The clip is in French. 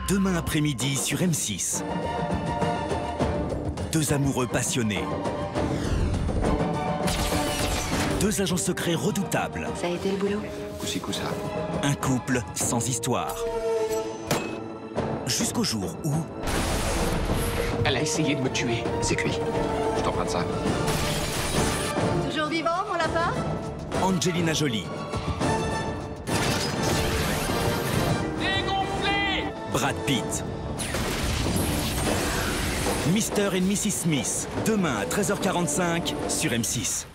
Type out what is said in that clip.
Demain après-midi sur M6. Deux amoureux passionnés. Deux agents secrets redoutables. Ça a été le boulot? Coussi coussa. Un couple sans histoire. Jusqu'au jour où... Elle a essayé de me tuer. C'est cuit. Je t'emprunte ça. Toujours vivant, mon lapin? Angelina Jolie. Dégonflé! Brad Pitt. Mr. et Mrs. Smith. Demain à 13h45 sur M6.